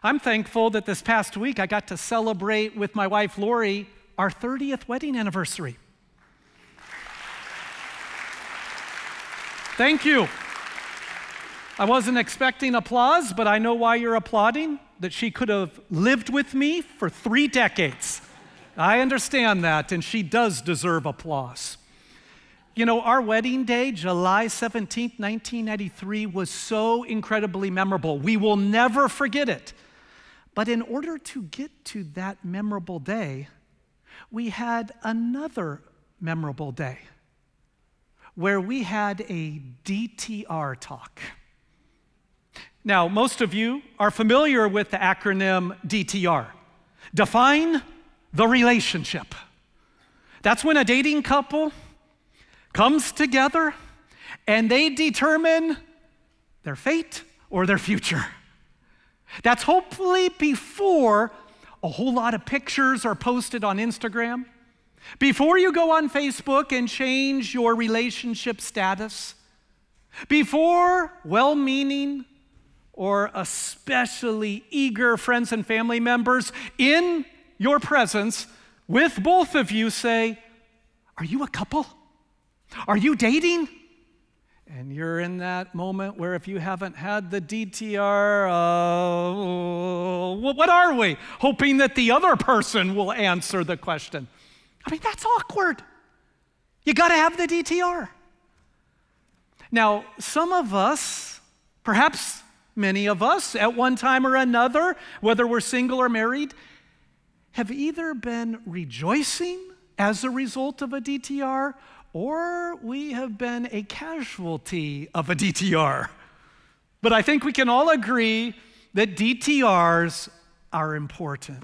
I'm thankful that this past week I got to celebrate with my wife, Lori, our 30th wedding anniversary. Thank you. I wasn't expecting applause, but I know why you're applauding, that she could have lived with me for 3 decades. I understand that, and she does deserve applause. You know, our wedding day, July 17th, 1993, was so incredibly memorable. We will never forget it. But in order to get to that memorable day, we had another memorable day where we had a DTR talk. Now, most of you are familiar with the acronym DTR. Define the relationship. That's when a dating couple comes together and they determine their fate or their future. That's hopefully before a whole lot of pictures are posted on Instagram, before you go on Facebook and change your relationship status, before well-meaning or especially eager friends and family members in your presence with both of you say, "Are you a couple? Are you dating?" And you're in that moment where if you haven't had the DTR, what are we? Hoping that the other person will answer the question. I mean, that's awkward. You got to have the DTR. Now, some of us, perhaps many of us, at one time or another, whether we're single or married, have either been rejoicing as a result of a DTR, or we have been a casualty of a DTR. But I think we can all agree that DTRs are important.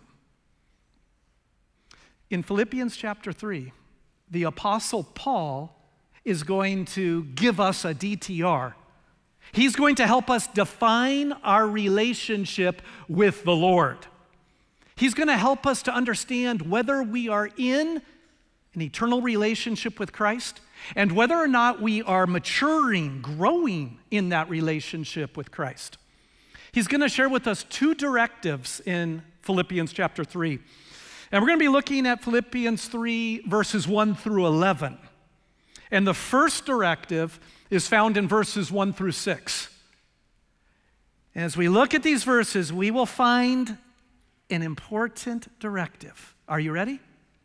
In Philippians chapter 3, the Apostle Paul is going to give us a DTR. He's going to help us define our relationship with the Lord. He's going to help us to understand whether we are in an eternal relationship with Christ and whether or not we are maturing, growing in that relationship with Christ. He's going to share with us 2 directives in Philippians chapter 3. And we're going to be looking at Philippians 3, verses 1 through 11. And the first directive is found in verses 1 through 6. As we look at these verses, we will find an important directive. Are you ready?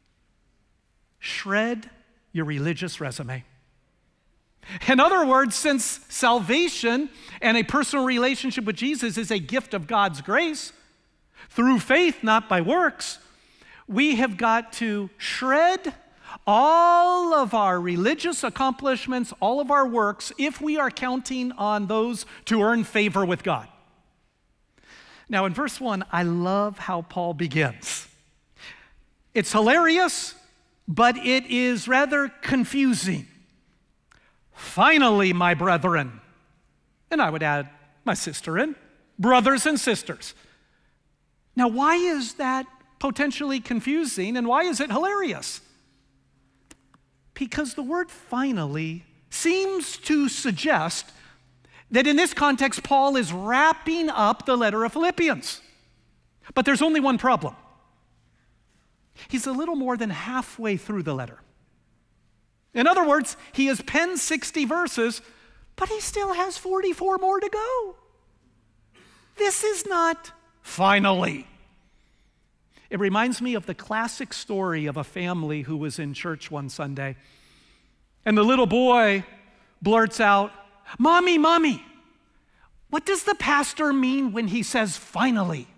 Shred your religious resume. In other words, since salvation and a personal relationship with Jesus is a gift of God's grace, through faith, not by works, we have got to shred all of our religious accomplishments, all of our works, if we are counting on those to earn favor with God. Now, in verse 1, I love how Paul begins. It's hilarious, but it is rather confusing. Finally, my brethren, and I would add my sister in, brothers and sisters. Now, why is that potentially confusing and why is it hilarious? Because the word finally seems to suggest that in this context, Paul is wrapping up the letter of Philippians. But there's only one problem. He's a little more than halfway through the letter. In other words, he has penned 60 verses, but he still has 44 more to go. This is not finally. It reminds me of the classic story of a family who was in church one Sunday. And the little boy blurts out, "Mommy, Mommy, what does the pastor mean when he says finally?"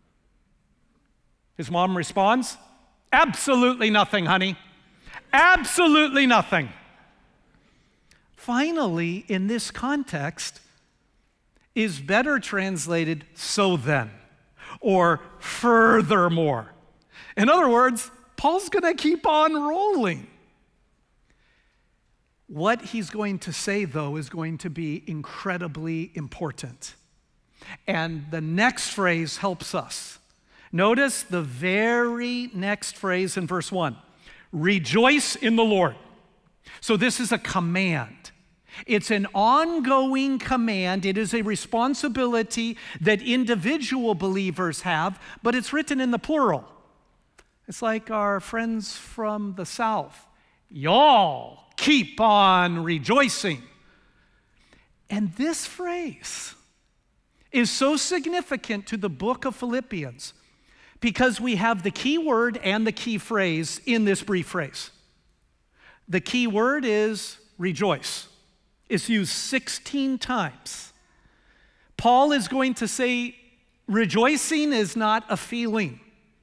His mom responds, "Absolutely nothing, honey. Absolutely nothing." Finally, in this context, is better translated "so then," or "furthermore." In other words, Paul's going to keep on rolling. What he's going to say, though, is going to be incredibly important. And the next phrase helps us. Notice the very next phrase in verse 1. Rejoice in the Lord. So this is a command. It's an ongoing command. It is a responsibility that individual believers have, but it's written in the plural. It's like our friends from the South. Y'all keep on rejoicing. And this phrase is so significant to the book of Philippians because we have the key word and the key phrase in this brief phrase. The key word is rejoice. It's used 16 times. Paul is going to say rejoicing is not a feeling.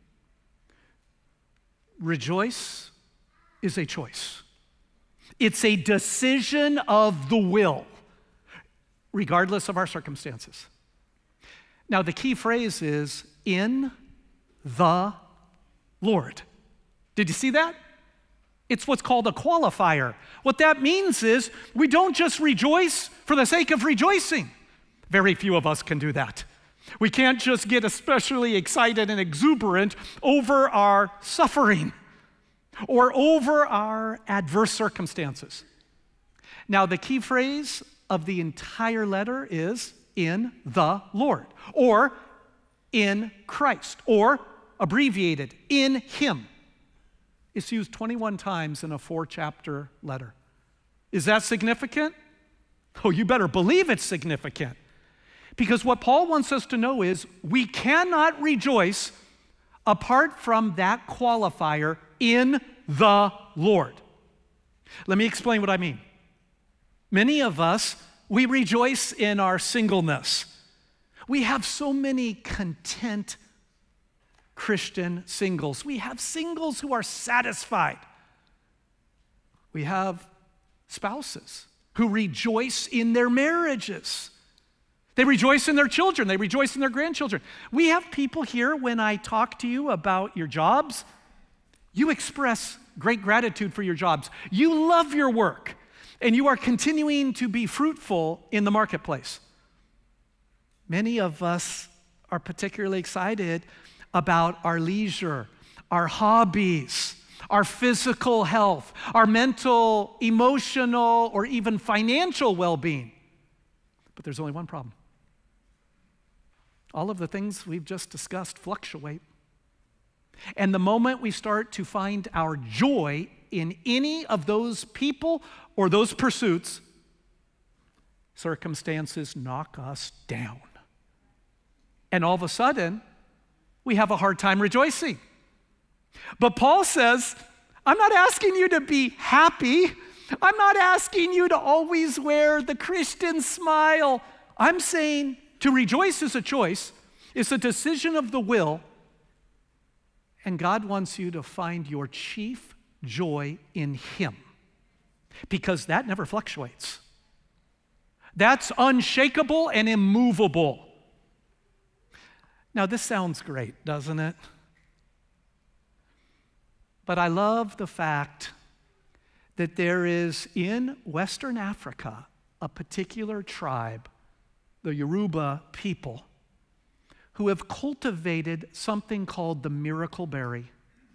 Rejoice is a choice. It's a decision of the will, regardless of our circumstances. Now, the key phrase is in the Lord. Did you see that? It's what's called a qualifier. What that means is we don't just rejoice for the sake of rejoicing. Very few of us can do that. We can't just get especially excited and exuberant over our suffering or over our adverse circumstances. Now, the key phrase of the entire letter is in the Lord, or in Christ, or abbreviated, in Him. It's used 21 times in a 4-chapter letter. Is that significant? Oh, you better believe it's significant. Because what Paul wants us to know is we cannot rejoice apart from that qualifier, in the Lord. Let me explain what I mean. Many of us, we rejoice in our singleness. We have so many content Christian singles. We have singles who are satisfied. We have spouses who rejoice in their marriages. They rejoice in their children. They rejoice in their grandchildren. We have people here, when I talk to you about your jobs, you express great gratitude for your jobs. You love your work, and you are continuing to be fruitful in the marketplace. Many of us are particularly excited about our leisure, our hobbies, our physical health, our mental, emotional, or even financial well-being. But there's only one problem. All of the things we've just discussed fluctuate. And the moment we start to find our joy in any of those people or those pursuits, circumstances knock us down. And all of a sudden, we have a hard time rejoicing. But Paul says, I'm not asking you to be happy. I'm not asking you to always wear the Christian smile. I'm saying to rejoice is a choice. It's a decision of the will. And God wants you to find your chief joy in Him, because that never fluctuates. That's unshakable and immovable. Now, this sounds great, doesn't it? But I love the fact that there is in Western Africa a particular tribe, the Yoruba people, who have cultivated something called the miracle berry.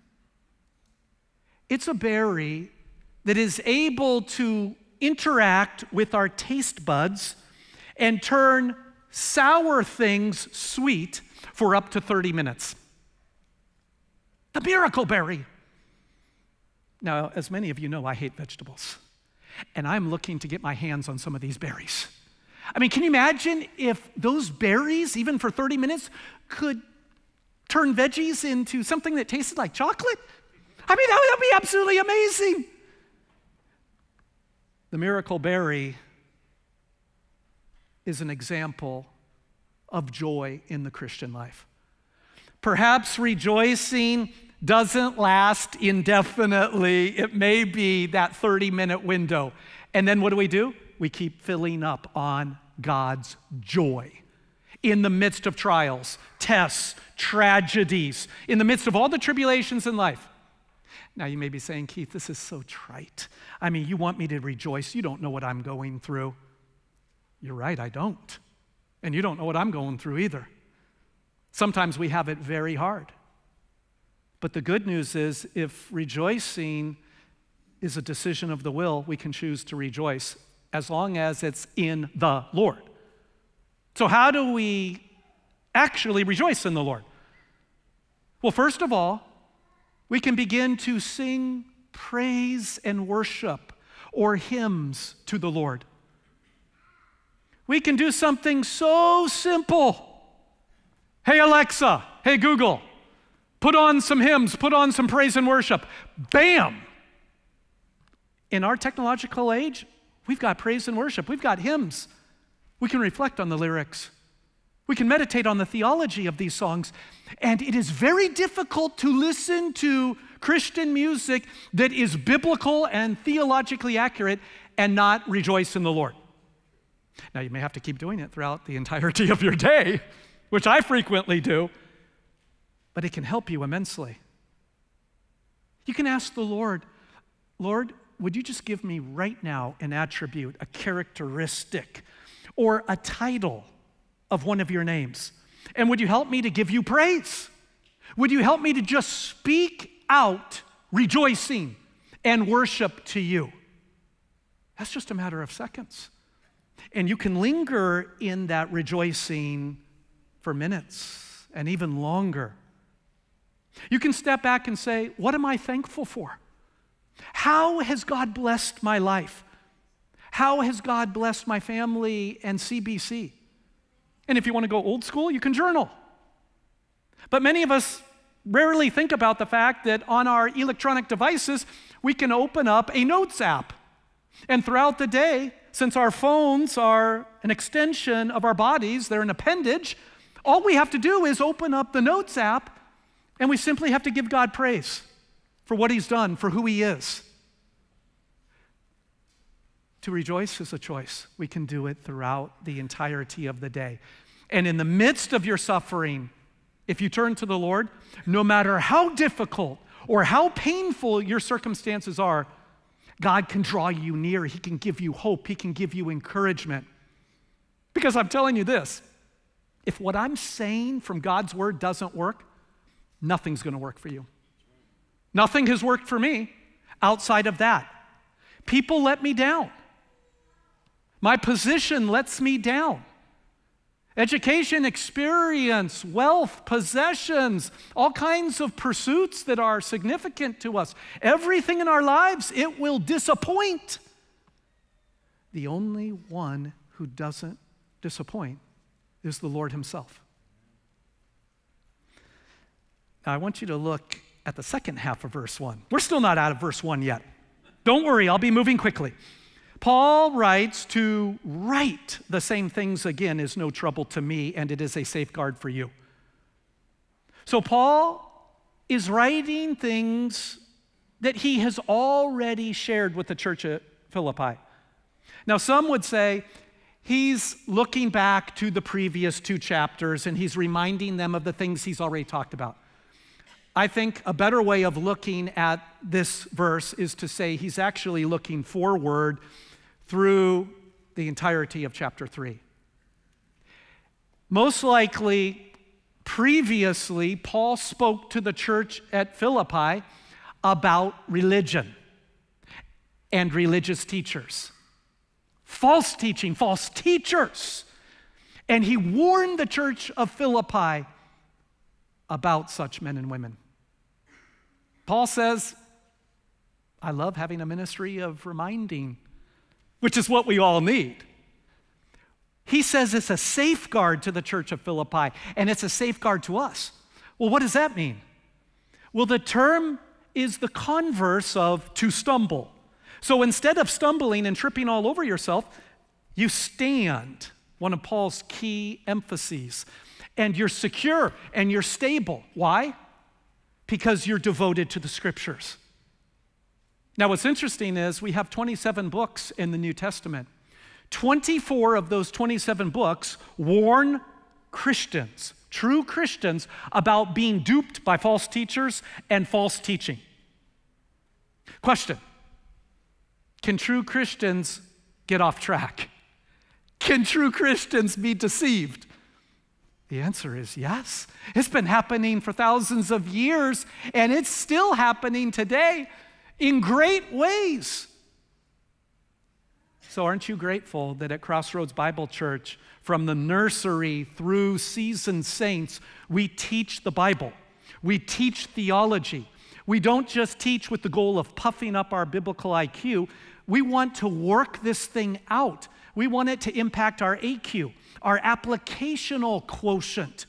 It's a berry that is able to interact with our taste buds and turn sour things sweet for up to 30 minutes. The miracle berry. Now, as many of you know, I hate vegetables, and I'm looking to get my hands on some of these berries. I mean, can you imagine if those berries, even for 30 minutes, could turn veggies into something that tasted like chocolate? I mean, that would be absolutely amazing. The miracle berry is an example of joy in the Christian life. Perhaps rejoicing doesn't last indefinitely. It may be that 30-minute window. And then what do? We keep filling up on God's joy in the midst of trials, tests, tragedies, in the midst of all the tribulations in life. Now you may be saying, Keith, this is so trite. I mean, you want me to rejoice. You don't know what I'm going through. You're right, I don't. And you don't know what I'm going through either. Sometimes we have it very hard. But the good news is, if rejoicing is a decision of the will, we can choose to rejoice. as long as it's in the Lord. So how do we actually rejoice in the Lord? Well, first of all, we can begin to sing praise and worship or hymns to the Lord. We can do something so simple. Hey, Alexa, hey, Google, put on some hymns, put on some praise and worship. Bam! In our technological age, we've got praise and worship. We've got hymns. We can reflect on the lyrics. We can meditate on the theology of these songs. And it is very difficult to listen to Christian music that is biblical and theologically accurate and not rejoice in the Lord. Now, you may have to keep doing it throughout the entirety of your day, which I frequently do, but it can help you immensely. You can ask the Lord, Lord, would you just give me right now an attribute, a characteristic, or a title of one of your names? And would you help me to give you praise? Would you help me to just speak out rejoicing and worship to you? That's just a matter of seconds. And you can linger in that rejoicing for minutes and even longer. You can step back and say, what am I thankful for? How has God blessed my life? How has God blessed my family and CBC? And if you want to go old school, you can journal. But many of us rarely think about the fact that on our electronic devices, we can open up a notes app. And throughout the day, since our phones are an extension of our bodies, they're an appendage, all we have to do is open up the notes app, and we simply have to give God praise for what he's done, for who he is. To rejoice is a choice. We can do it throughout the entirety of the day. And in the midst of your suffering, if you turn to the Lord, no matter how difficult or how painful your circumstances are, God can draw you near. He can give you hope. He can give you encouragement. Because I'm telling you this, if what I'm saying from God's word doesn't work, nothing's going to work for you. Nothing has worked for me outside of that. People let me down. My position lets me down. Education, experience, wealth, possessions, all kinds of pursuits that are significant to us. Everything in our lives, it will disappoint. The only one who doesn't disappoint is the Lord himself. Now, I want you to look at the second half of verse 1. We're still not out of verse 1 yet. Don't worry, I'll be moving quickly. Paul writes, to write the same things again is no trouble to me, and it is a safeguard for you. So Paul is writing things that he has already shared with the church at Philippi. Now, some would say he's looking back to the previous 2 chapters and he's reminding them of the things he's already talked about. I think a better way of looking at this verse is to say he's actually looking forward through the entirety of chapter 3. Most likely, previously, Paul spoke to the church at Philippi about religion and religious teachers. False teaching, false teachers. And he warned the church of Philippi about such men and women. Paul says, I love having a ministry of reminding, which is what we all need. He says it's a safeguard to the church of Philippi, and it's a safeguard to us. Well, what does that mean? Well, the term is the converse of to stumble. So instead of stumbling and tripping all over yourself, you stand, one of Paul's key emphases, and you're secure and you're stable. Why? Because you're devoted to the scriptures. Now, what's interesting is we have 27 books in the New Testament. 24 of those 27 books warn Christians, true Christians, about being duped by false teachers and false teaching. Question: can true Christians get off track? Can true Christians be deceived? The answer is yes. It's been happening for thousands of years, and it's still happening today in great ways. So aren't you grateful that at Crossroads Bible Church, from the nursery through seasoned saints, we teach the Bible. We teach theology. We don't just teach with the goal of puffing up our biblical IQ. We want to work this thing out. We want it to impact our AQ, our applicational quotient.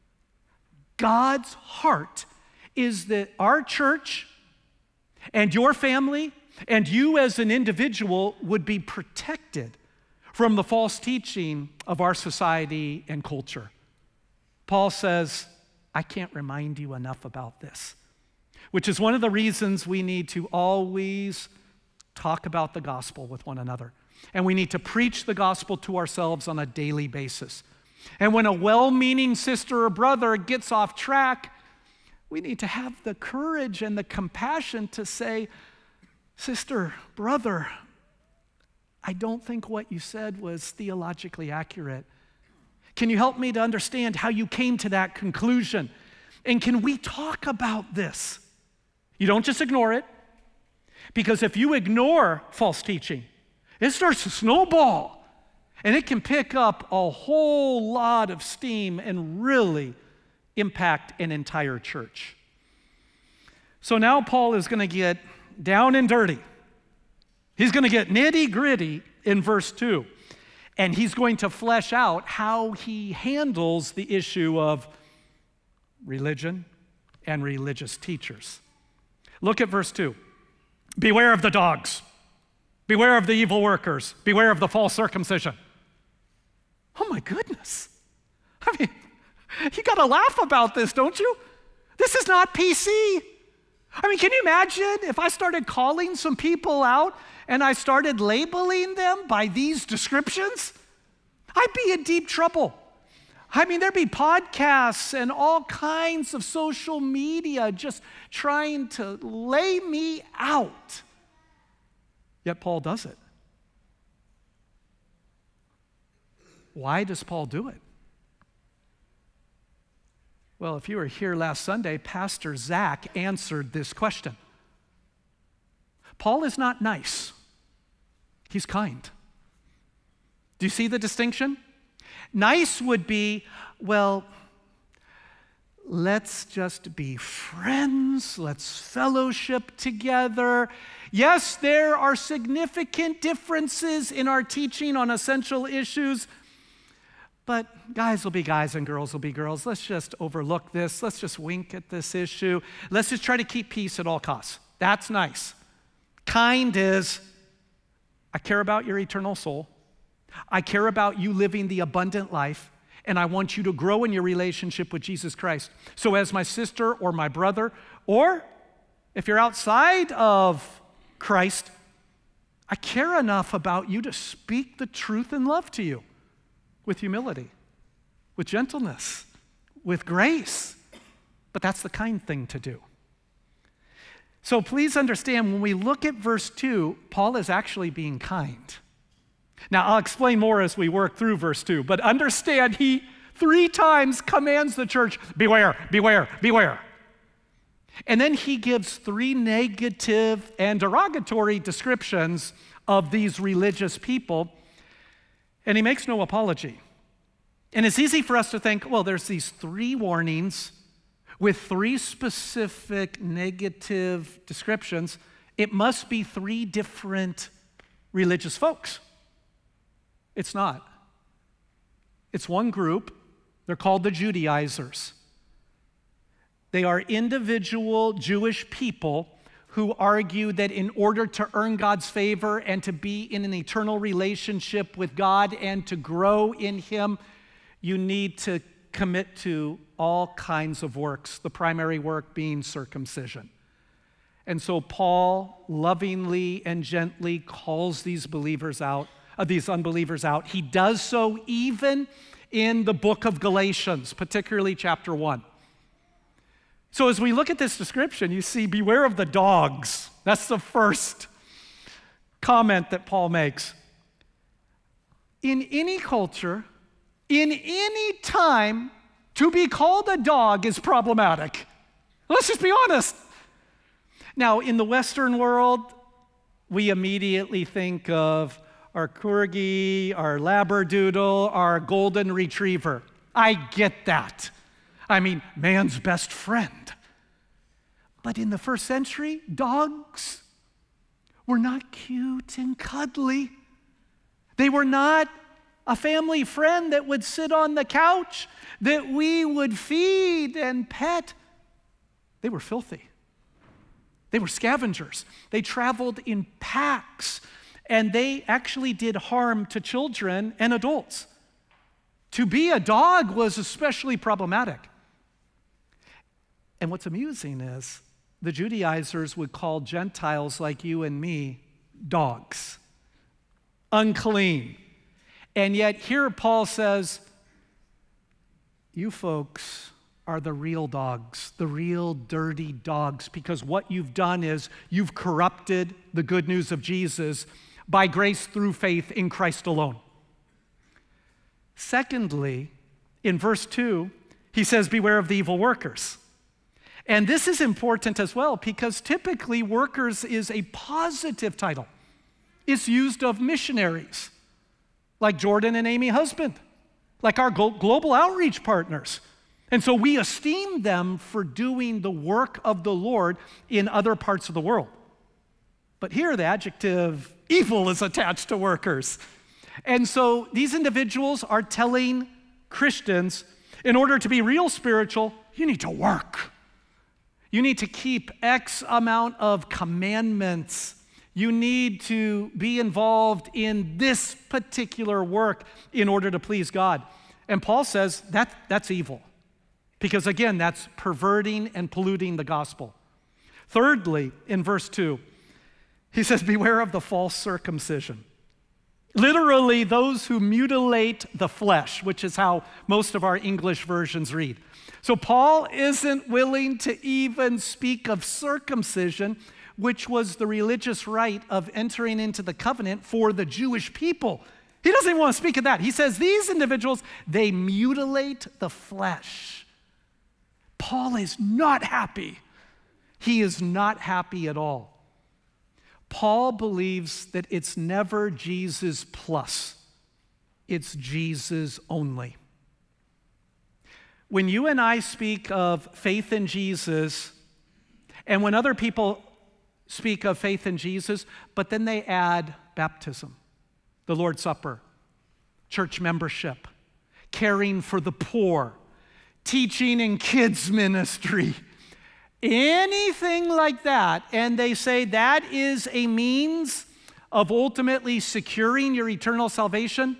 God's heart is that our church and your family and you as an individual would be protected from the false teaching of our society and culture. Paul says, I can't remind you enough about this, which is one of the reasons we need to always talk about the gospel with one another. And we need to preach the gospel to ourselves on a daily basis. And when a well-meaning sister or brother gets off track, we need to have the courage and the compassion to say, sister, brother, I don't think what you said was theologically accurate. Can you help me to understand how you came to that conclusion? And can we talk about this? You don't just ignore it, because if you ignore false teaching, it starts to snowball, and it can pick up a whole lot of steam and really impact an entire church. So now Paul is going to get down and dirty. He's going to get nitty-gritty in verse 2, and he's going to flesh out how he handles the issue of religion and religious teachers. Look at verse 2. Beware of the dogs. Beware of the evil workers. Beware of the false circumcision. Oh my goodness. I mean, you got to laugh about this, don't you? This is not PC. I mean, can you imagine if I started calling some people out and I started labeling them by these descriptions? I'd be in deep trouble. I mean, there'd be podcasts and all kinds of social media just trying to lay me out. Yet Paul does it. Why does Paul do it? Well, if you were here last Sunday, Pastor Zach answered this question. Paul is not nice. He's kind. Do you see the distinction? Nice would be, well, let's just be friends. Let's fellowship together. Yes, there are significant differences in our teaching on essential issues, but guys will be guys and girls will be girls. Let's just overlook this. Let's just wink at this issue. Let's just try to keep peace at all costs. That's nice. Kind is, I care about your eternal soul. I care about you living the abundant life, and I want you to grow in your relationship with Jesus Christ. So as my sister or my brother, or if you're outside of Christ, I care enough about you to speak the truth in love to you with humility, with gentleness, with grace. But that's the kind thing to do. So please understand, when we look at verse 2, Paul is actually being kind. Now, I'll explain more as we work through verse 2, but understand he 3 times commands the church, beware, beware, beware. And then he gives 3 negative and derogatory descriptions of these religious people, and he makes no apology. And it's easy for us to think, well, there's these 3 warnings with 3 specific negative descriptions. It must be 3 different religious folks. It's not. It's one group. They're called the Judaizers. They are individual Jewish people who argue that in order to earn God's favor and to be in an eternal relationship with God and to grow in Him, you need to commit to all kinds of works, the primary work being circumcision. And so Paul lovingly and gently calls these unbelievers out. He does so even in the book of Galatians, particularly chapter 1. So as we look at this description, you see, beware of the dogs. That's the first comment that Paul makes. In any culture, in any time, to be called a dog is problematic. Let's just be honest. Now, in the Western world, we immediately think of our corgi, our labradoodle, our golden retriever. I get that. I mean, man's best friend. But in the first century, dogs were not cute and cuddly. They were not a family friend that would sit on the couch, that we would feed and pet. They were filthy. They were scavengers. They traveled in packs, and they actually did harm to children and adults. To be a dog was especially problematic. And what's amusing is the Judaizers would call Gentiles like you and me dogs, unclean. And yet here Paul says, you folks are the real dogs, the real dirty dogs, because what you've done is you've corrupted the good news of Jesus by grace through faith in Christ alone. Secondly, in verse 2, he says, beware of the evil workers. And this is important as well because typically workers is a positive title. It's used of missionaries like Jordan and Amy Husband, like our global outreach partners. And so we esteem them for doing the work of the Lord in other parts of the world. But here the adjective evil is attached to workers. And so these individuals are telling Christians, in order to be real spiritual, you need to work. You need to keep X amount of commandments. You need to be involved in this particular work in order to please God. And Paul says that's evil. Because again, that's perverting and polluting the gospel. Thirdly, in verse 2, he says, beware of the false circumcision. Literally, those who mutilate the flesh, which is how most of our English versions read. So Paul isn't willing to even speak of circumcision, which was the religious rite of entering into the covenant for the Jewish people. He doesn't even want to speak of that. He says these individuals, they mutilate the flesh. Paul is not happy. He is not happy at all. Paul believes that it's never Jesus plus, it's Jesus only. When you and I speak of faith in Jesus, and when other people speak of faith in Jesus, but then they add baptism, the Lord's Supper, church membership, caring for the poor, teaching in kids ministry, anything like that, and they say that is a means of ultimately securing your eternal salvation,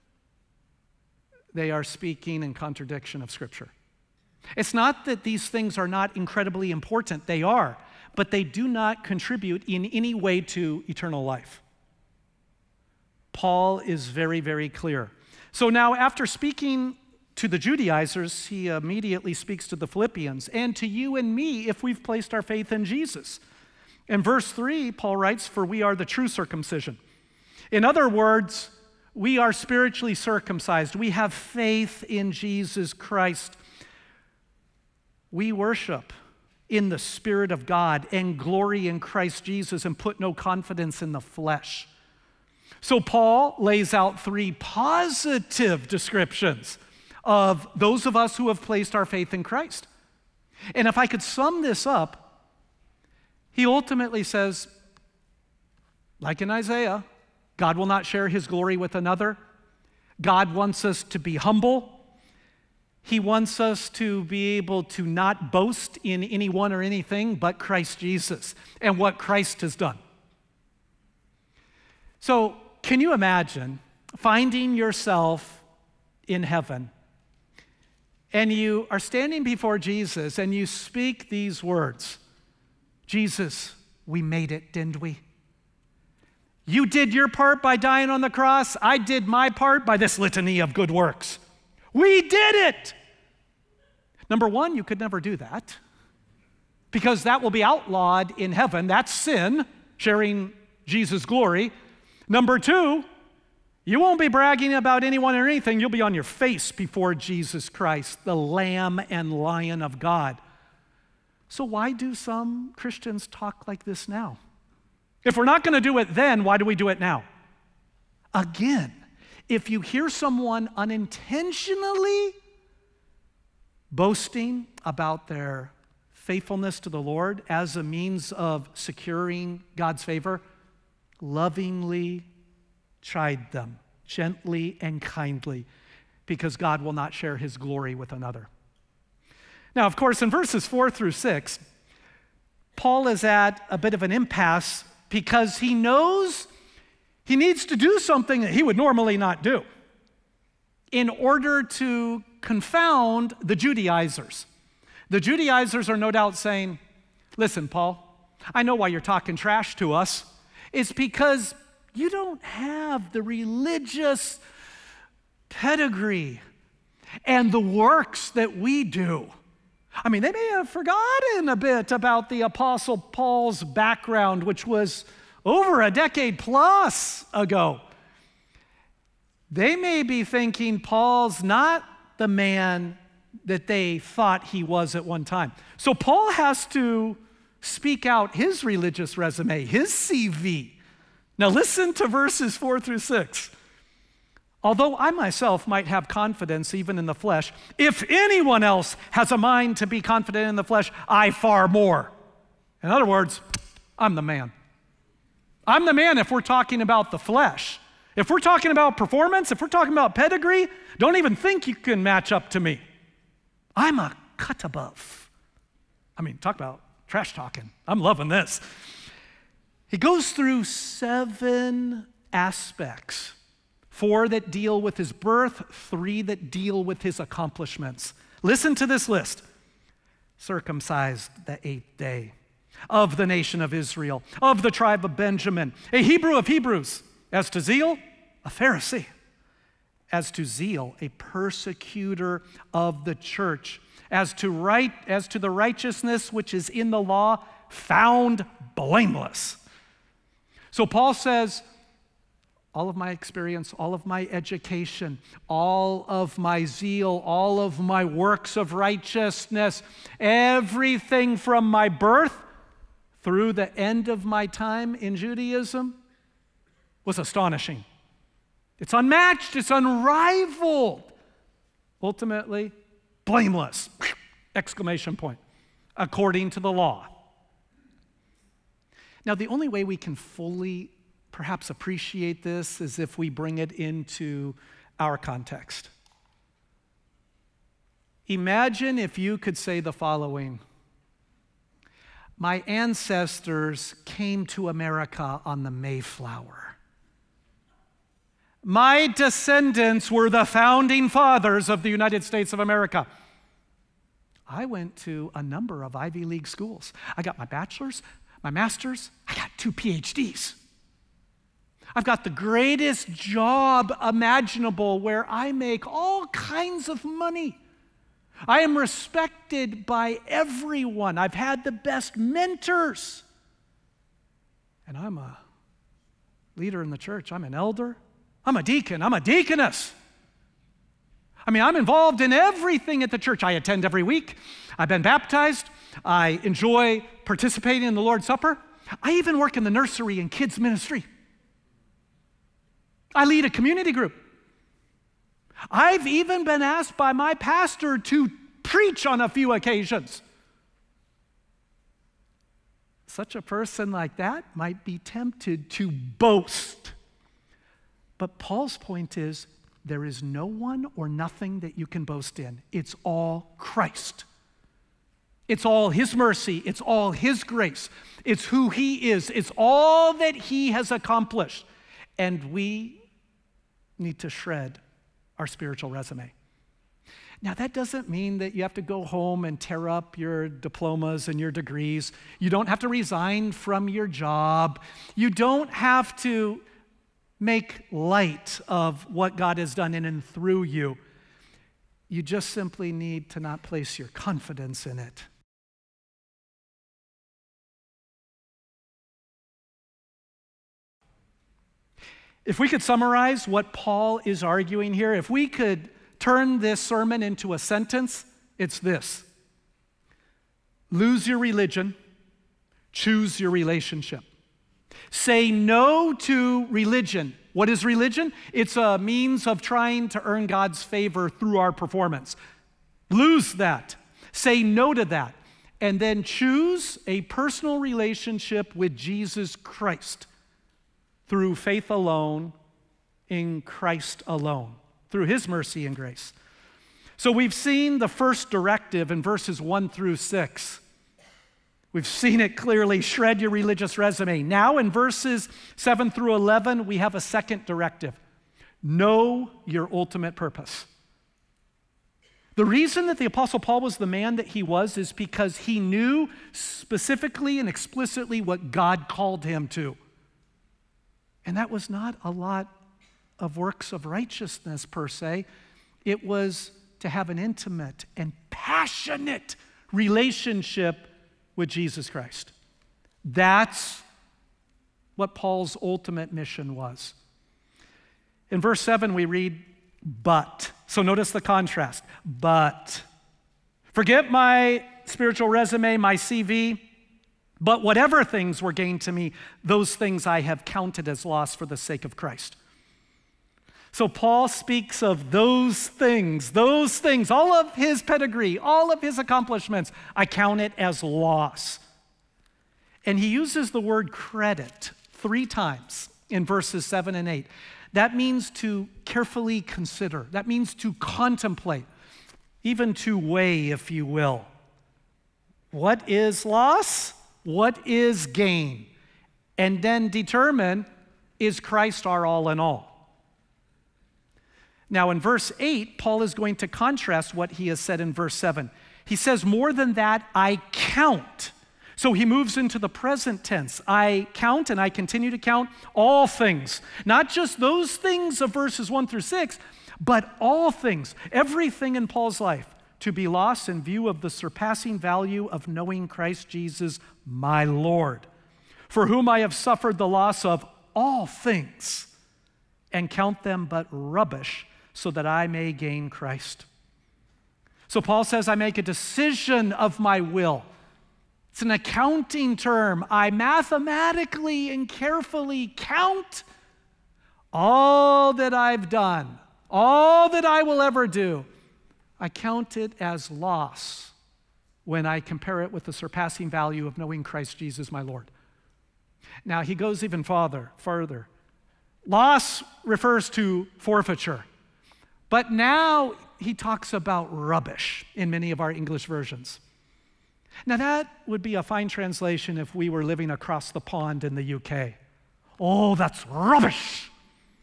they are speaking in contradiction of Scripture. It's not that these things are not incredibly important, they are, but they do not contribute in any way to eternal life. Paul is very, very clear. So now, after speaking to the Judaizers, he immediately speaks to the Philippians and to you and me if we've placed our faith in Jesus. In verse 3, Paul writes, for we are the true circumcision. In other words, we are spiritually circumcised. We have faith in Jesus Christ. We worship in the Spirit of God and glory in Christ Jesus and put no confidence in the flesh. So Paul lays out three positive descriptions of those of us who have placed our faith in Christ. And if I could sum this up, he ultimately says, like in Isaiah, God will not share his glory with another. God wants us to be humble. He wants us to be able to not boast in anyone or anything but Christ Jesus and what Christ has done. So, can you imagine finding yourself in heaven and you are standing before Jesus and you speak these words, Jesus, we made it, didn't we? You did your part by dying on the cross. I did my part by this litany of good works. We did it. Number one, you could never do that because that will be outlawed in heaven. That's sin, sharing Jesus' glory. Number two, you won't be bragging about anyone or anything. You'll be on your face before Jesus Christ, the Lamb and Lion of God. So why do some Christians talk like this now? If we're not going to do it then, why do we do it now? Again, if you hear someone unintentionally boasting about their faithfulness to the Lord as a means of securing God's favor, lovingly chide them, gently and kindly, because God will not share his glory with another. Now, of course, in verses 4 through 6, Paul is at a bit of an impasse because he knows he needs to do something that he would normally not do in order to confound the Judaizers. The Judaizers are no doubt saying, listen, Paul, I know why you're talking trash to us. It's because you don't have the religious pedigree and the works that we do. I mean, they may have forgotten a bit about the Apostle Paul's background, which was over a decade plus ago. They may be thinking Paul's not the man that they thought he was at one time. So Paul has to speak out his religious resume, his CV. Now listen to verses 4 through 6. Although I myself might have confidence even in the flesh, if anyone else has a mind to be confident in the flesh, I far more. In other words, I'm the man. I'm the man if we're talking about the flesh. If we're talking about performance, if we're talking about pedigree, don't even think you can match up to me. I'm a cut above. I mean, talk about trash talking. I'm loving this. He goes through 7 aspects. 4 that deal with his birth, 3 that deal with his accomplishments. Listen to this list. Circumcised the 8th day, of the nation of Israel, of the tribe of Benjamin, a Hebrew of Hebrews. As to zeal, a Pharisee. As to zeal, a persecutor of the church. As to the righteousness which is in the law, found blameless. So Paul says, all of my experience, all of my education, all of my zeal, all of my works of righteousness, everything from my birth through the end of my time in Judaism was astonishing. It's unmatched, it's unrivaled. Ultimately, blameless, exclamation point, according to the law. Now, the only way we can fully perhaps appreciate this is if we bring it into our context. Imagine if you could say the following: my ancestors came to America on the Mayflower. My descendants were the founding fathers of the United States of America. I went to a number of Ivy League schools. I got my bachelor's, my master's, I got 2 PhDs. I've got the greatest job imaginable where I make all kinds of money. I am respected by everyone. I've had the best mentors. And I'm a leader in the church. I'm an elder. I'm a deacon. I'm a deaconess. I mean, I'm involved in everything at the church. I attend every week. I've been baptized. I enjoy participating in the Lord's Supper. I even work in the nursery and kids ministry. I lead a community group. I've even been asked by my pastor to preach on a few occasions. Such a person like that might be tempted to boast. But Paul's point is, there is no one or nothing that you can boast in. It's all Christ. It's all his mercy. It's all his grace. It's who he is. It's all that he has accomplished. And we need to shred our spiritual resume. Now, that doesn't mean that you have to go home and tear up your diplomas and your degrees. You don't have to resign from your job. You don't have to make light of what God has done in and through you. You just simply need to not place your confidence in it. If we could summarize what Paul is arguing here, if we could turn this sermon into a sentence, it's this: lose your religion, choose your relationship. Say no to religion What is religion? It's a means of trying to earn God's favor through our performance. Lose that. Say no to that. And then choose a personal relationship with Jesus Christ through faith alone, in Christ alone, through his mercy and grace. So we've seen the first directive in verses 1 through 6. We've seen it clearly, shred your religious resume. Now in verses 7 through 11, we have a second directive. Know your ultimate purpose. The reason that the Apostle Paul was the man that he was is because he knew specifically and explicitly what God called him to. And that was not a lot of works of righteousness per se. It was to have an intimate and passionate relationship with Jesus Christ. That's what Paul's ultimate mission was. In verse 7 we read, but. So notice the contrast. But. Forget my spiritual resume, my CV, but whatever things were gained to me, those things I have counted as loss for the sake of Christ. So Paul speaks of those things, all of his pedigree, all of his accomplishments, I count it as loss. And he uses the word credit 3 times in verses 7 and 8. That means to carefully consider. That means to contemplate, even to weigh, if you will. What is loss? What is gain? And then determine, is Christ our all in all? Now in verse 8, Paul is going to contrast what he has said in verse 7. He says, more than that, I count. So he moves into the present tense. I count and I continue to count all things. Not just those things of verses 1 through 6, but all things, everything in Paul's life, to be lost in view of the surpassing value of knowing Christ Jesus, my Lord, for whom I have suffered the loss of all things, and count them but rubbish, so that I may gain Christ. So Paul says, I make a decision of my will. It's an accounting term. I mathematically and carefully count all that I've done, all that I will ever do. I count it as loss when I compare it with the surpassing value of knowing Christ Jesus, my Lord. Now, he goes even further. Loss refers to forfeiture. But now he talks about rubbish in many of our English versions. Now that would be a fine translation if we were living across the pond in the UK. Oh, that's rubbish.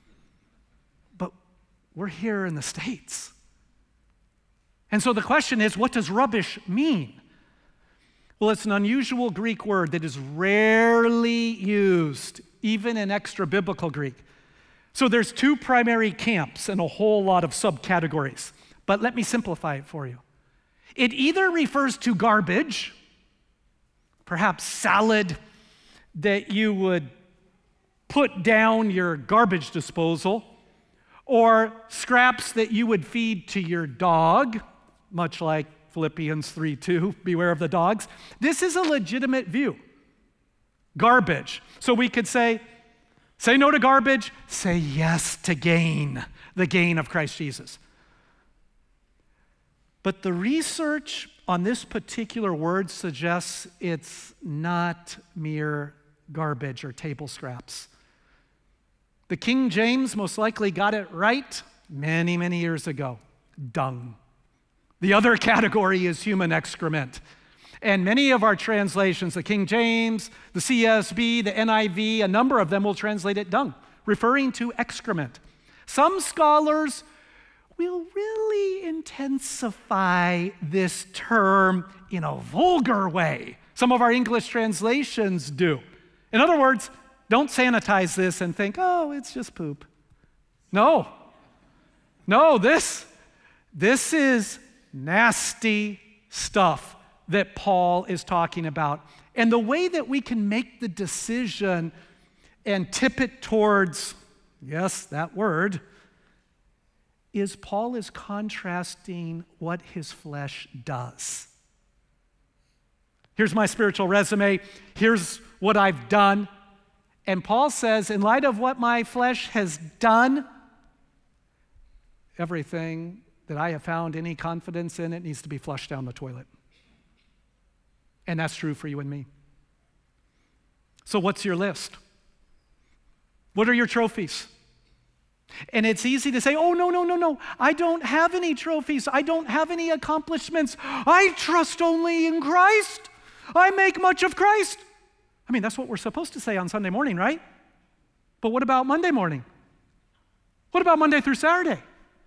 But we're here in the States. And so the question is, what does rubbish mean? Well, it's an unusual Greek word that is rarely used, even in extra-biblical Greek. So there's 2 primary camps and a whole lot of subcategories. But let me simplify it for you. It either refers to garbage, perhaps salad that you would put down your garbage disposal, or scraps that you would feed to your dog, much like Philippians 3:2, beware of the dogs. This is a legitimate view. Garbage. So we could say no to garbage, say yes to gain, the gain of Christ Jesus. But the research on this particular word suggests it's not mere garbage or table scraps. The King James most likely got it right many, many years ago. Dung. The other category is human excrement. And many of our translations, the King James, the CSB, the NIV, a number of them will translate it dung, referring to excrement. Some scholars will really intensify this term in a vulgar way. Some of our English translations do. In other words, don't sanitize this and think, oh, it's just poop. No, this is nasty stuff that Paul is talking about. And the way that we can make the decision and tip it towards, yes, that word, is Paul is contrasting what his flesh does. Here's my spiritual resume. Here's what I've done. And Paul says, in light of what my flesh has done, everything that I have found any confidence in, it needs to be flushed down the toilet. And that's true for you and me. So what's your list? What are your trophies? And it's easy to say, oh, no. I don't have any trophies. I don't have any accomplishments. I trust only in Christ. I make much of Christ. I mean, that's what we're supposed to say on Sunday morning, right? But what about Monday morning? What about Monday through Saturday?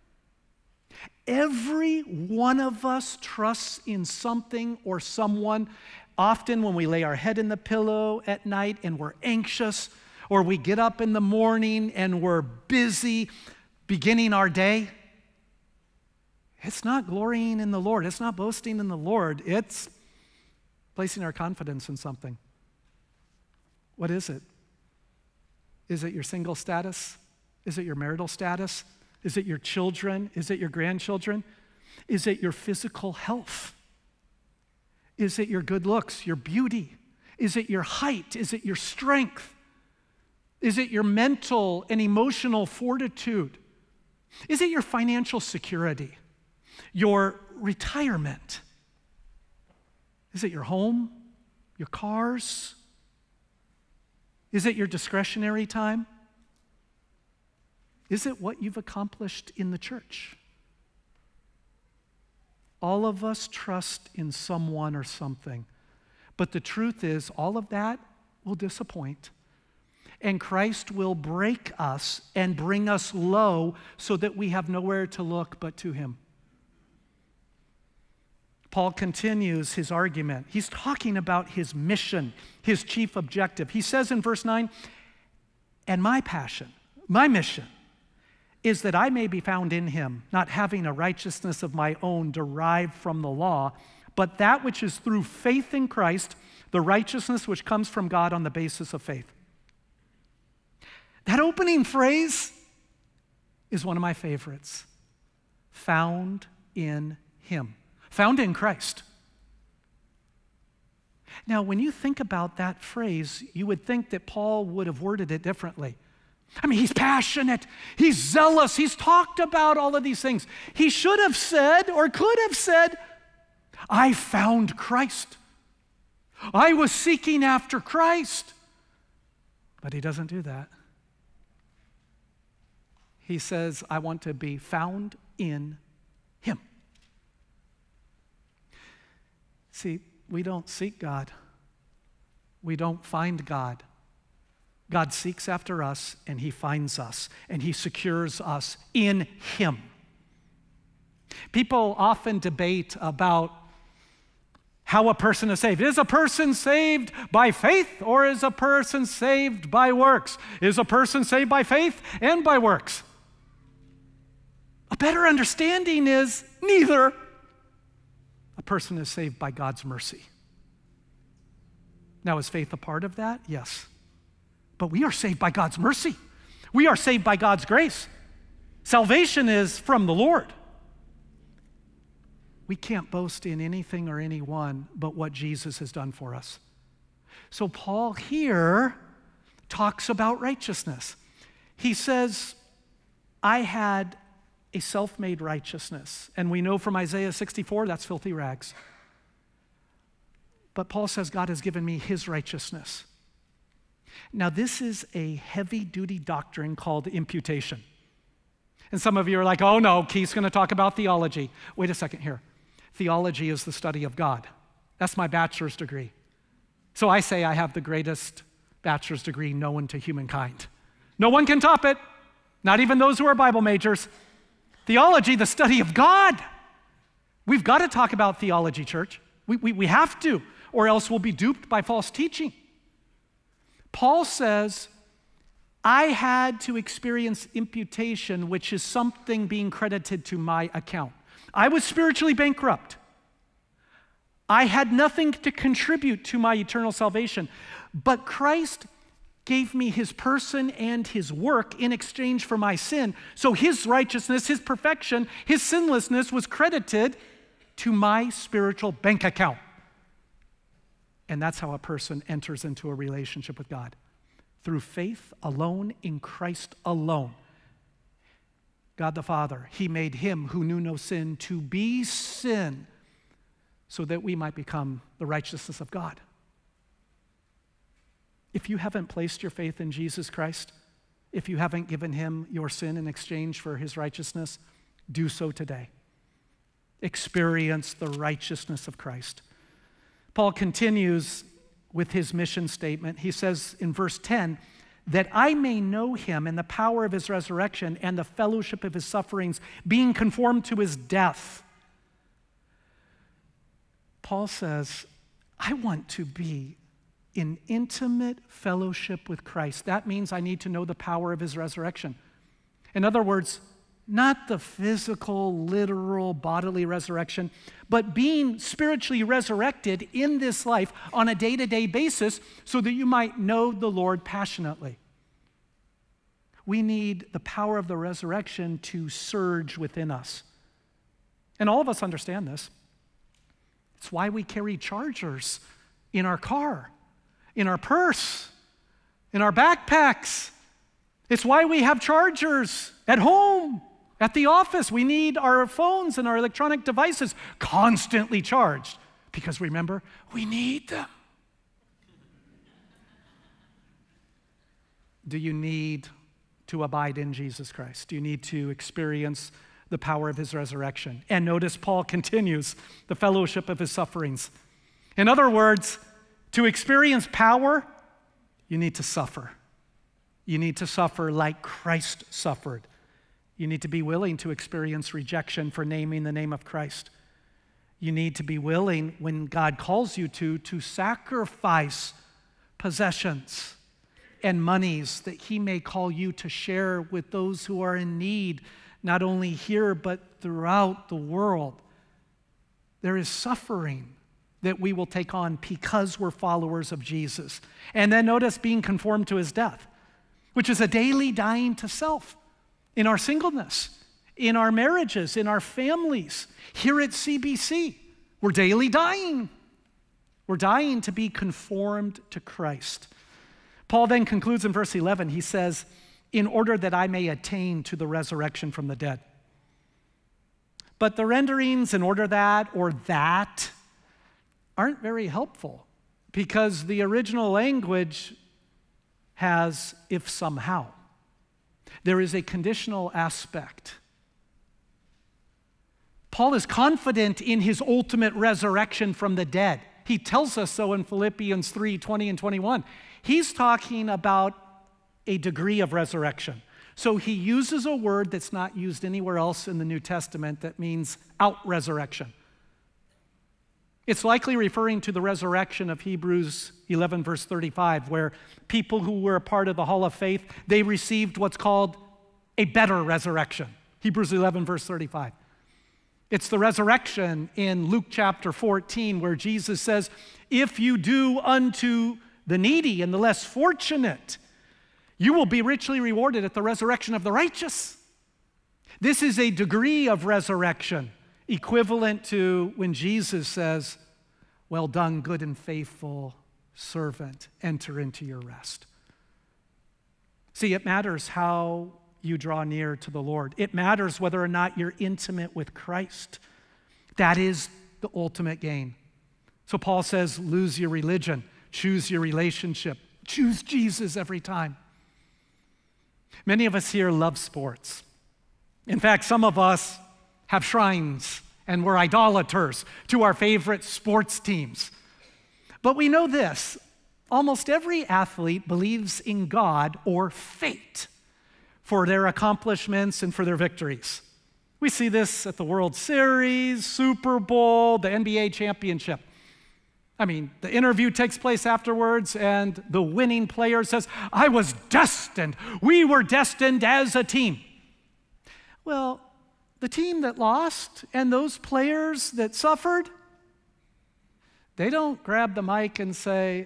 Every one of us trusts in something or someone. Often when we lay our head in the pillow at night and we're anxious, or we get up in the morning and we're busy beginning our day, it's not glorying in the Lord. It's not boasting in the Lord. It's placing our confidence in something. What is it? Is it your single status? Is it your marital status? Is it your children? Is it your grandchildren? Is it your physical health? Is it your good looks, your beauty? Is it your height? Is it your strength? Is it your mental and emotional fortitude? Is it your financial security? Your retirement? Is it your home? Your cars? Is it your discretionary time? Is it what you've accomplished in the church? All of us trust in someone or something. But the truth is, all of that will disappoint. And Christ will break us and bring us low so that we have nowhere to look but to him. Paul continues his argument. He's talking about his mission, his chief objective. He says in verse 9, and my passion, my mission, is that I may be found in him, not having a righteousness of my own derived from the law, but that which is through faith in Christ, the righteousness which comes from God on the basis of faith. That opening phrase is one of my favorites. Found in him. Found in Christ. Now, when you think about that phrase, you would think that Paul would have worded it differently. I mean, he's passionate, he's zealous, he's talked about all of these things. He should have said, or could have said, I found Christ. I was seeking after Christ. But he doesn't do that. He says, I want to be found in him. See, we don't seek God. We don't find God. God seeks after us, and he finds us, and he secures us in him. People often debate about how a person is saved. Is a person saved by faith, or is a person saved by works? Is a person saved by faith and by works? A better understanding is neither. A person is saved by God's mercy. Now, is faith a part of that? Yes. But we are saved by God's mercy. We are saved by God's grace. Salvation is from the Lord. We can't boast in anything or anyone but what Jesus has done for us. So Paul here talks about righteousness. He says, I had a self-made righteousness. And we know from Isaiah 64, that's filthy rags. But Paul says, God has given me his righteousness. Now, this is a heavy-duty doctrine called imputation. And some of you are like, oh no, Keith's going to talk about theology. Wait a second here. Theology is the study of God. That's my bachelor's degree. So I say I have the greatest bachelor's degree known to humankind. No one can top it, not even those who are Bible majors. Theology, the study of God. We've got to talk about theology, church. We have to, or else we'll be duped by false teaching. Paul says, I had to experience imputation, which is something being credited to my account. I was spiritually bankrupt. I had nothing to contribute to my eternal salvation. But Christ gave me his person and his work in exchange for my sin. So his righteousness, his perfection, his sinlessness was credited to my spiritual bank account. And that's how a person enters into a relationship with God. through faith alone in Christ alone. God the Father, he made him who knew no sin to be sin so that we might become the righteousness of God. If you haven't placed your faith in Jesus Christ, if you haven't given him your sin in exchange for his righteousness, do so today. Experience the righteousness of Christ. Paul continues with his mission statement. He says in verse 10, that I may know him and the power of his resurrection and the fellowship of his sufferings, being conformed to his death. Paul says, I want to be in intimate fellowship with Christ. That means I need to know the power of his resurrection. In other words, not the physical, literal, bodily resurrection, but being spiritually resurrected in this life on a day-to-day basis so that you might know the Lord passionately. We need the power of the resurrection to surge within us. And all of us understand this. It's why we carry chargers in our car, in our purse, in our backpacks. It's why we have chargers at home, at the office. We need our phones and our electronic devices constantly charged because remember, we need them. Do you need to abide in Jesus Christ? Do you need to experience the power of his resurrection? And notice Paul continues the fellowship of his sufferings. In other words, to experience power, you need to suffer. You need to suffer like Christ suffered. You need to be willing to experience rejection for naming the name of Christ. You need to be willing, when God calls you to sacrifice possessions and monies that he may call you to share with those who are in need, not only here, but throughout the world. There is suffering that we will take on because we're followers of Jesus. And then notice being conformed to his death, which is a daily dying to self in our singleness, in our marriages, in our families. Here at CBC, we're daily dying. We're dying to be conformed to Christ. Paul then concludes in verse 11. He says, in order that I may attain to the resurrection from the dead. But the renderings in order that or that aren't very helpful because the original language has if somehow. There is a conditional aspect. Paul is confident in his ultimate resurrection from the dead. He tells us so in Philippians 3:20 and 21. He's talking about a degree of resurrection. So he uses a word that's not used anywhere else in the New Testament that means out-resurrection. It's likely referring to the resurrection of Hebrews 11, verse 35, where people who were a part of the Hall of Faith, they received what's called a better resurrection. Hebrews 11, verse 35. It's the resurrection in Luke chapter 14 where Jesus says, if you do unto the needy and the less fortunate, you will be richly rewarded at the resurrection of the righteous. This is a degree of resurrection equivalent to when Jesus says, well done, good and faithful servant, enter into your rest. See, it matters how you draw near to the Lord. It matters whether or not you're intimate with Christ. That is the ultimate gain. So Paul says, lose your religion, choose your relationship, choose Jesus every time. Many of us here love sports. In fact, some of us have shrines and we're idolaters to our favorite sports teams. But we know this, almost every athlete believes in God or fate for their accomplishments and for their victories. We see this at the World Series, Super Bowl, the NBA championship. I mean, the interview takes place afterwards and the winning player says, I was destined. We were destined as a team. Well, the team that lost and those players that suffered, they don't grab the mic and say,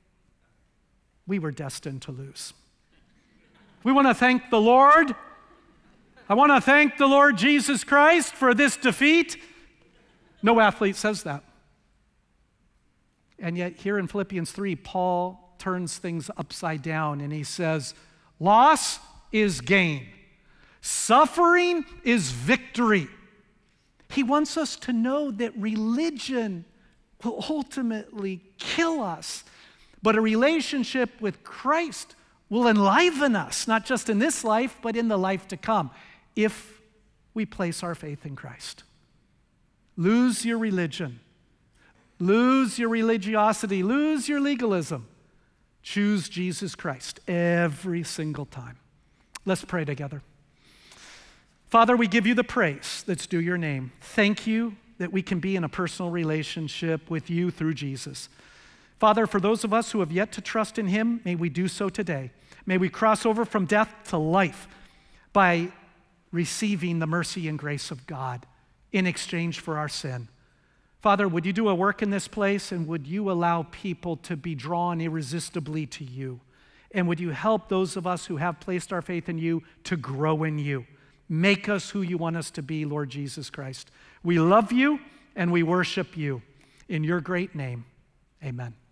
we were destined to lose. We want to thank the Lord. I want to thank the Lord Jesus Christ for this defeat. No athlete says that. And yet here in Philippians 3, Paul turns things upside down and he says, loss is gain. Suffering is victory. He wants us to know that religion will ultimately kill us, but a relationship with Christ will enliven us, not just in this life, but in the life to come, if we place our faith in Christ. Lose your religion. Lose your religiosity. Lose your legalism. Choose Jesus Christ every single time. Let's pray together. Father, we give you the praise that's due your name. Thank you that we can be in a personal relationship with you through Jesus. Father, for those of us who have yet to trust in him, may we do so today. May we cross over from death to life by receiving the mercy and grace of God in exchange for our sin. Father, would you do a work in this place, and would you allow people to be drawn irresistibly to you? And would you help those of us who have placed our faith in you to grow in you? Make us who you want us to be, Lord Jesus Christ. We love you and we worship you. In your great name, amen.